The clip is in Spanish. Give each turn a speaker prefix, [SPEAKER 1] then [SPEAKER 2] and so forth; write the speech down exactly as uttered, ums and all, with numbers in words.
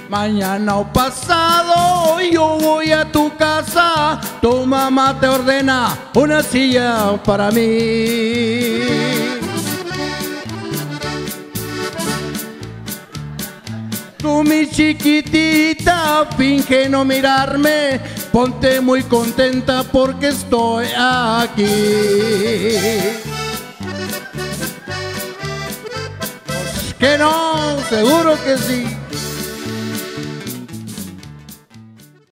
[SPEAKER 1] Mañana o pasado yo voy a tu casa, tu mamá te ordena una silla para mí. Tú, mi chiquitita, finge no mirarme, ponte muy contenta porque estoy aquí. Pues que no, seguro que sí.